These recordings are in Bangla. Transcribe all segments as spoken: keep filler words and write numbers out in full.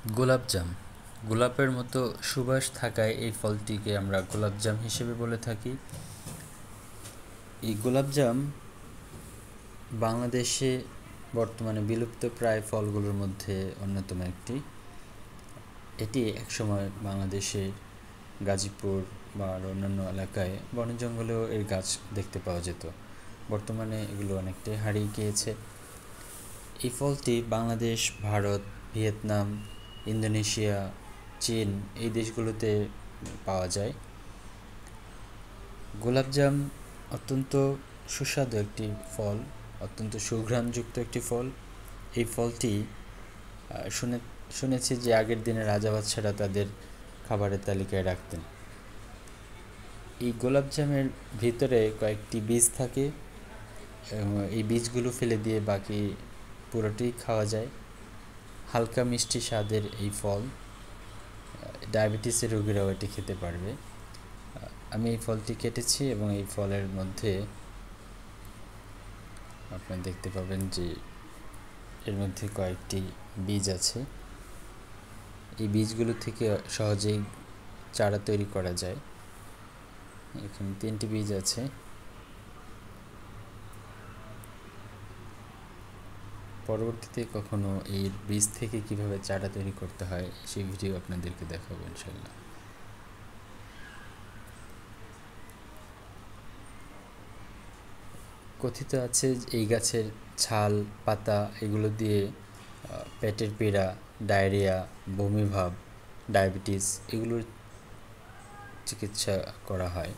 গোলাপজাম গোলাপের মতো সুবাস থাকায় এই ফলটিকে আমরা গোলাপজাম হিসেবে বলে থাকি। এই গোলাপজাম বাংলাদেশে বর্তমানে বিলুপ্ত প্রায় ফলগুলোর মধ্যে অন্যতম একটি। এটি একসময় বাংলাদেশের গাজীপুর বা অন্যান্য এলাকায় বন জঙ্গলেও এর গাছ দেখতে পাওয়া যেত। বর্তমানে এগুলো অনেকটাই হারিয়ে গিয়েছে। এই ফলটি বাংলাদেশ, ভারত, ভিয়েতনাম, ইন্দোনেশিয়া, চীন এই দেশগুলোতে পাওয়া যায়। গোলাপজাম অত্যন্ত সুস্বাদু একটি ফল, অত্যন্ত সুঘ্রাণযুক্ত একটি ফল। এই ফলটি শুনে শুনেছি যে আগের দিনে রাজা বাদশারা তাদের খাবারের তালিকায় রাখতেন। এই গোলাপজামের ভিতরে কয়েকটি বীজ থাকে, এই বীজগুলো ফেলে দিয়ে বাকি পুরোটি খাওয়া যায়। হালকা মিষ্টি স্বাদের এই ফল, ডায়াবেটিসের রোগীরাও এটি খেতে পারবে। আমি এই ফলটি কেটেছি এবং এই ফলের মধ্যে আপনারা দেখতে পাবেন যে এর মধ্যে কয়েকটি বীজ আছে। এই বীজগুলো থেকে সহজেই চারা তৈরি করা যায়। এখানে তিনটি বীজ আছে। পরবর্তীতে কখনো এই বীজ থেকে কিভাবে চারা তৈরি করতে হয় সেই ভিডিও আপনাদেরকে দেখাবো ইনশাল্লাহ। কথিত আছে এই গাছের ছাল, পাতা এগুলো দিয়ে পেটের পীড়া, ডায়রিয়া, বমিভাব, ডায়াবেটিস এগুলোর চিকিৎসা করা হয়।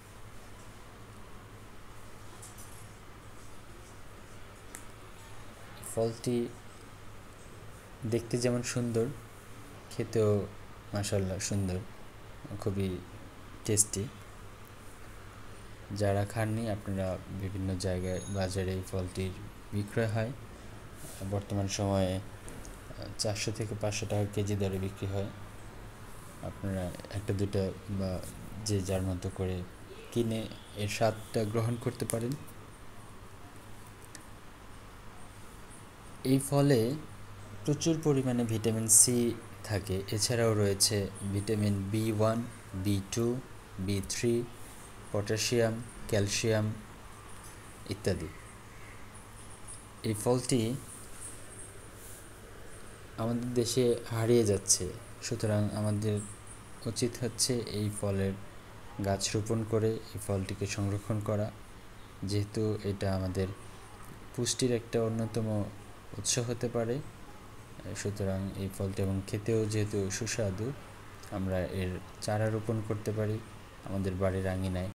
ফলটি দেখতে যেমন সুন্দর, খেতেও মাশাআল্লাহ সুন্দর, খুবই টেস্টি। যারা খাননি আপনারা বিভিন্ন জায়গায় বাজারে এই ফলটির বিক্রয় হয়। বর্তমান সময়ে চারশো থেকে পাঁচশো টাকা কেজি দরে বিক্রি হয়। আপনারা একটা দুটা বা যে যার মতো করে কিনে এর স্বাদটা গ্রহণ করতে পারেন। এই ফলে প্রচুর পরিমাণে ভিটামিন সি থাকে। এছাড়াও রয়েছে vitamin B one, B two, B three, potassium, calcium ইত্যাদি। এই ফলটি আমাদের দেশে হারিয়ে যাচ্ছে, সুতরাং আমাদের উচিত হচ্ছে এই ফলের গাছ রোপণ করে এই ফলটিকে সংরক্ষণ করা, যেহেতু এটা আমাদের পুষ্টির একটা অন্যতম উৎস হতে পারে। সুতরাং এই ফলটি এবং খেতেও যেহেতু সুস্বাদু, আমরা এর চারা রোপণ করতে পারি আমাদের বাড়ির আঙিনায়।